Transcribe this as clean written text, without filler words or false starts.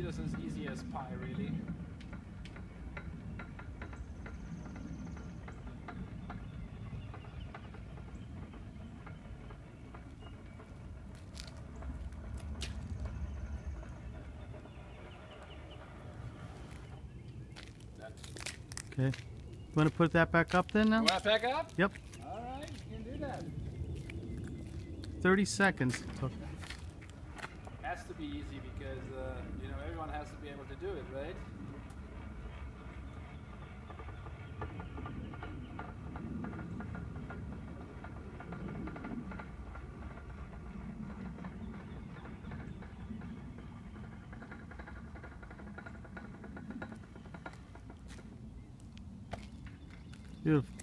this as easy as pie, really. Okay. You want to put that back up then now? You want to back up? Yep. All right, you can do that. 30 seconds. Okay. Has to be easy because, you know, everyone has to be able to do it, right? Beautiful.